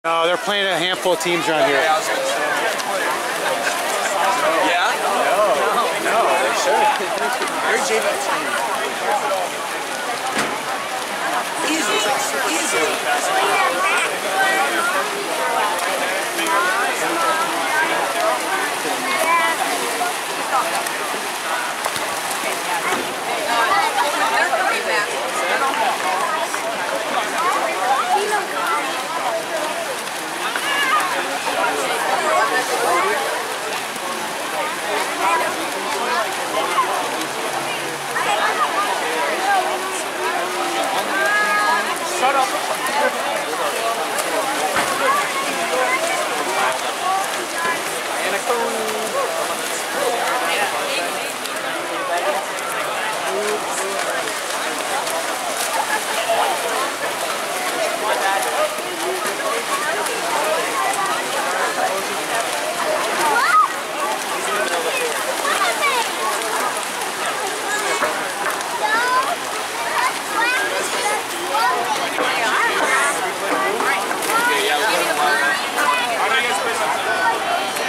No, they're playing a handful of teams around here. Yeah? No, they should. They're JV team. Easily. Shut up.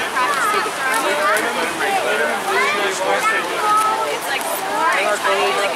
It's like